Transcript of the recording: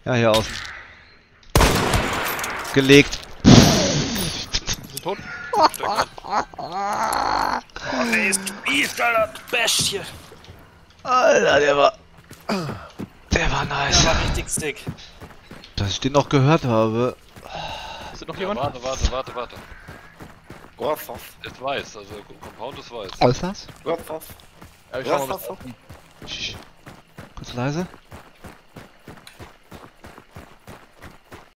Ja, hier außen. Gelegt. Ist sie tot? Oh, der ist Beast, Alter. Bestien. Alter, der war nice. Der war richtig stick. Dass ich den noch gehört habe. Ist noch Ja, jemand? warte. Was? Ist weiß, also Compound ist weiß. Was ist das? Was? Ja, ich schau mal, Was? was. Kurz leise.